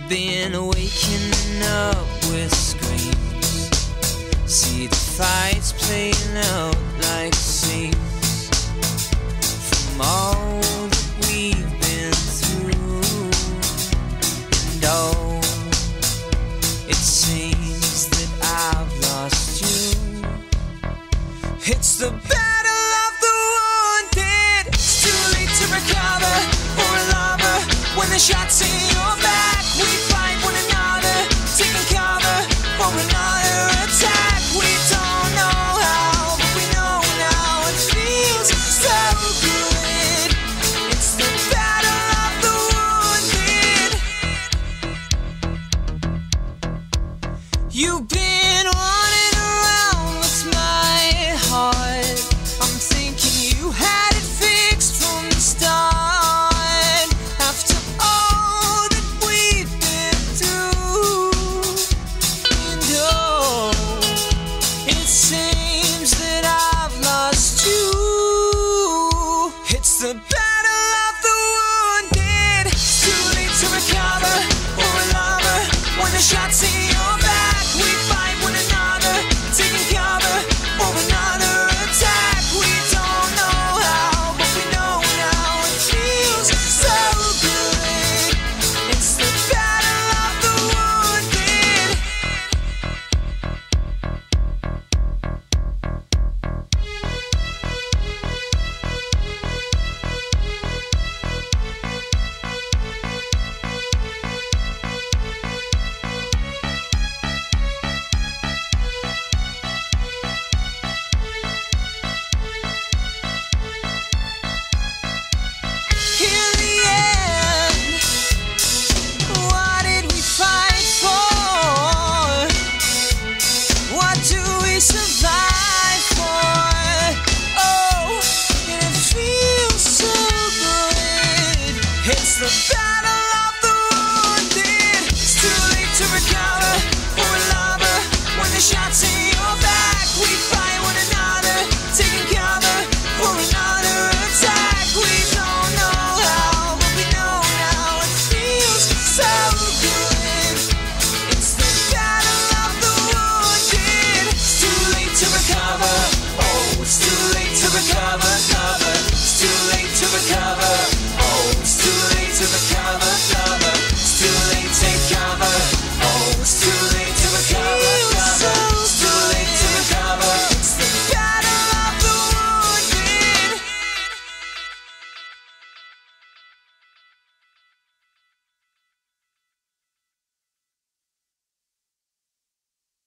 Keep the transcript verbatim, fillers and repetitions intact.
You've been waking up with screams. See the fights playing out like scenes from all that we've been through. And oh, it seems that I've lost you. It's the battle of the wounded. It's too late to recover or a lover when the shots in your back. We find one another, taking cover for another attack. We don't know how, but we know now it feels so good. It's the battle of the wounded. You've been running around with my heart. I'm thinking you had it fixed from the start. After all that we've been through, and oh, it seems that I've lost you. It's the battle of the wounded. It's too late to recover or a lover when the shots in your back. We find one another, taking cover for another attack. We don't know how, but we know now it feels so good. It's the battle of the wounded. In the end, what did we fight for? What do we survive for? Oh, and it feels so good. It's the battle of the wounded. It's too late to recover or a lover when the shots in your back. We find one another, taking cover for another attack. We don't know how, but we know now it feels so good. It's the battle of the wounded. It's too late to recover. Oh, it's too late to recover, cover. It's too late to recover.